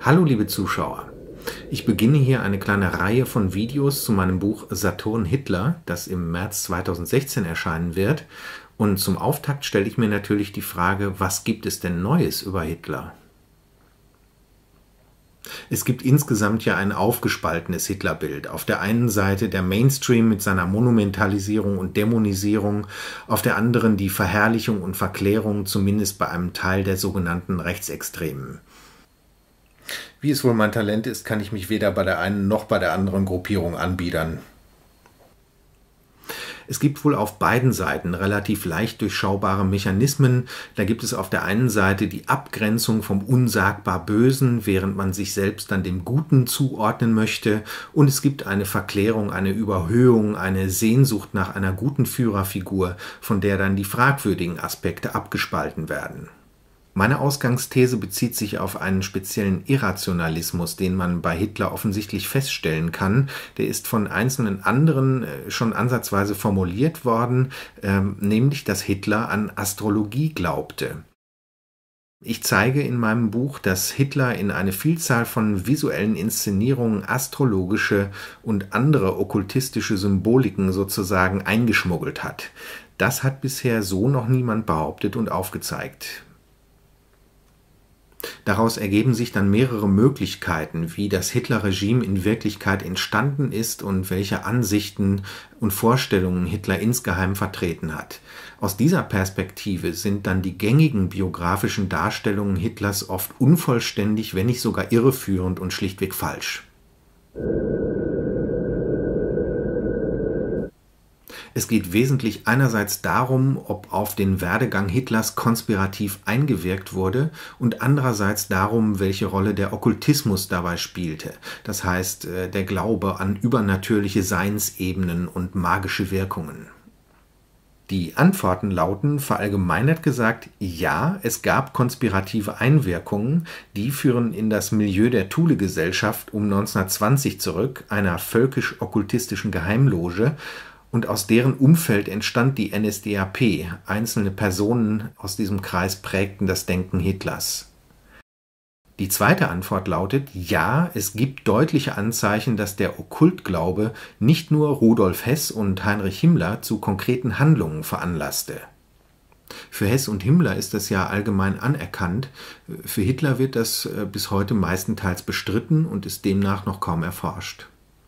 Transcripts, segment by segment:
Hallo liebe Zuschauer, ich beginne hier eine kleine Reihe von Videos zu meinem Buch Saturn Hitler, das im März 2016 erscheinen wird. Und zum Auftakt stelle ich mir natürlich die Frage, was gibt es denn Neues über Hitler? Es gibt insgesamt ja ein aufgespaltenes Hitlerbild. Auf der einen Seite der Mainstream mit seiner Monumentalisierung und Dämonisierung, auf der anderen die Verherrlichung und Verklärung, zumindest bei einem Teil der sogenannten Rechtsextremen. Wie es wohl mein Talent ist, kann ich mich weder bei der einen noch bei der anderen Gruppierung anbiedern. Es gibt wohl auf beiden Seiten relativ leicht durchschaubare Mechanismen. Da gibt es auf der einen Seite die Abgrenzung vom unsagbar Bösen, während man sich selbst dann dem Guten zuordnen möchte. Und es gibt eine Verklärung, eine Überhöhung, eine Sehnsucht nach einer guten Führerfigur, von der dann die fragwürdigen Aspekte abgespalten werden. Meine Ausgangsthese bezieht sich auf einen speziellen Irrationalismus, den man bei Hitler offensichtlich feststellen kann. Der ist von einzelnen anderen schon ansatzweise formuliert worden, nämlich, dass Hitler an Astrologie glaubte. Ich zeige in meinem Buch, dass Hitler in eine Vielzahl von visuellen Inszenierungen astrologische und andere okkultistische Symboliken sozusagen eingeschmuggelt hat. Das hat bisher so noch niemand behauptet und aufgezeigt. Daraus ergeben sich dann mehrere Möglichkeiten, wie das Hitler-Regime in Wirklichkeit entstanden ist und welche Ansichten und Vorstellungen Hitler insgeheim vertreten hat. Aus dieser Perspektive sind dann die gängigen biografischen Darstellungen Hitlers oft unvollständig, wenn nicht sogar irreführend und schlichtweg falsch. Es geht wesentlich einerseits darum, ob auf den Werdegang Hitlers konspirativ eingewirkt wurde und andererseits darum, welche Rolle der Okkultismus dabei spielte, das heißt der Glaube an übernatürliche Seinsebenen und magische Wirkungen. Die Antworten lauten, verallgemeinert gesagt, ja, es gab konspirative Einwirkungen, die führen in das Milieu der Thule-Gesellschaft um 1920 zurück, einer völkisch-okkultistischen Geheimloge, und aus deren Umfeld entstand die NSDAP. Einzelne Personen aus diesem Kreis prägten das Denken Hitlers. Die zweite Antwort lautet, ja, es gibt deutliche Anzeichen, dass der Okkultglaube nicht nur Rudolf Hess und Heinrich Himmler zu konkreten Handlungen veranlasste. Für Hess und Himmler ist das ja allgemein anerkannt. Für Hitler wird das bis heute meistenteils bestritten und ist demnach noch kaum erforscht.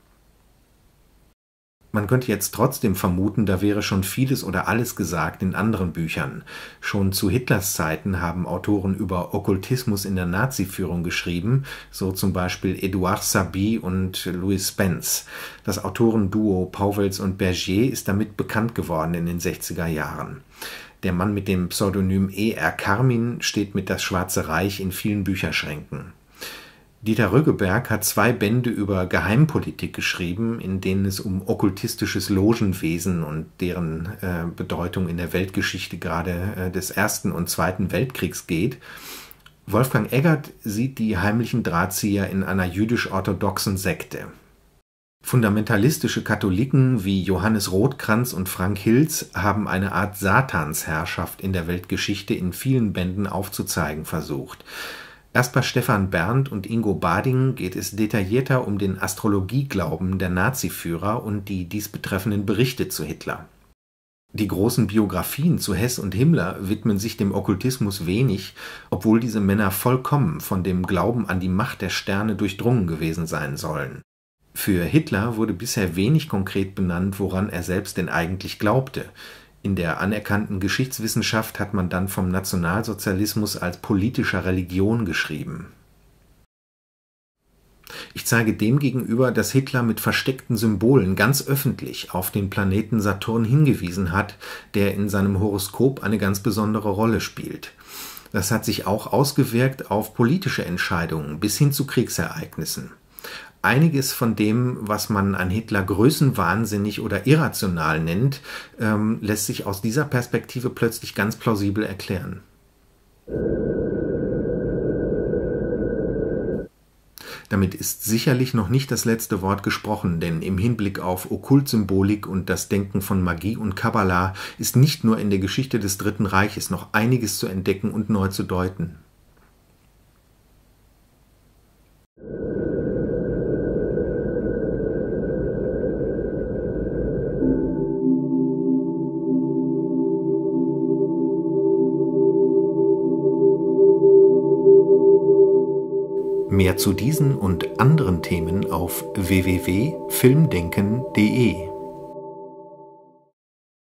Man könnte jetzt trotzdem vermuten, da wäre schon vieles oder alles gesagt in anderen Büchern. Schon zu Hitlers Zeiten haben Autoren über Okkultismus in der Nazi-Führung geschrieben, so zum Beispiel Edouard Saby und Louis Spence. Das Autorenduo Pauwels und Bergier ist damit bekannt geworden in den 60er Jahren. Der Mann mit dem Pseudonym E.R. Carmin steht mit Das Schwarze Reich in vielen Bücherschränken. Dieter Rüggeberg hat 2 Bände über Geheimpolitik geschrieben, in denen es um okkultistisches Logenwesen und deren Bedeutung in der Weltgeschichte gerade des Ersten und Zweiten Weltkriegs geht. Wolfgang Eggert sieht die heimlichen Drahtzieher in einer jüdisch-orthodoxen Sekte. Fundamentalistische Katholiken wie Johannes Rothkranz und Frank Hilz haben eine Art Satansherrschaft in der Weltgeschichte in vielen Bänden aufzuzeigen versucht. Erst bei Stefan Berndt und Ingo Bading geht es detaillierter um den Astrologieglauben der Naziführer und die dies betreffenden Berichte zu Hitler. Die großen Biografien zu Hess und Himmler widmen sich dem Okkultismus wenig, obwohl diese Männer vollkommen von dem Glauben an die Macht der Sterne durchdrungen gewesen sein sollen. Für Hitler wurde bisher wenig konkret benannt, woran er selbst denn eigentlich glaubte. In der anerkannten Geschichtswissenschaft hat man dann vom Nationalsozialismus als politischer Religion geschrieben. Ich zeige demgegenüber, dass Hitler mit versteckten Symbolen ganz öffentlich auf den Planeten Saturn hingewiesen hat, der in seinem Horoskop eine ganz besondere Rolle spielt. Das hat sich auch ausgewirkt auf politische Entscheidungen bis hin zu Kriegsereignissen. Einiges von dem, was man an Hitler größenwahnsinnig oder irrational nennt, lässt sich aus dieser Perspektive plötzlich ganz plausibel erklären. Damit ist sicherlich noch nicht das letzte Wort gesprochen, denn im Hinblick auf Okkultsymbolik und das Denken von Magie und Kabbala ist nicht nur in der Geschichte des Dritten Reiches noch einiges zu entdecken und neu zu deuten. Mehr zu diesen und anderen Themen auf www.filmdenken.de